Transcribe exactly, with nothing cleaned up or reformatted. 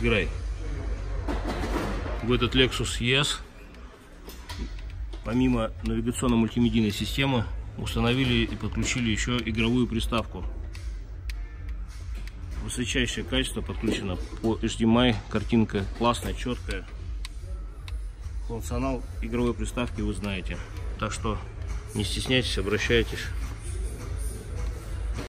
Играй. В этот Lexus и эс помимо навигационно-мультимедийной системы установили и подключили еще игровую приставку. Высочайшее качество, подключено по эйч ди эм ай, картинка классная, четкая. Функционал игровой приставки вы знаете. Так что не стесняйтесь, обращайтесь.